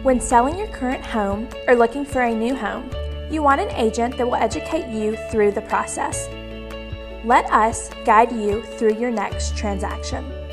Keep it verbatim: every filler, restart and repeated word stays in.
When selling your current home or looking for a new home, you want an agent that will educate you through the process. Let us guide you through your next transaction.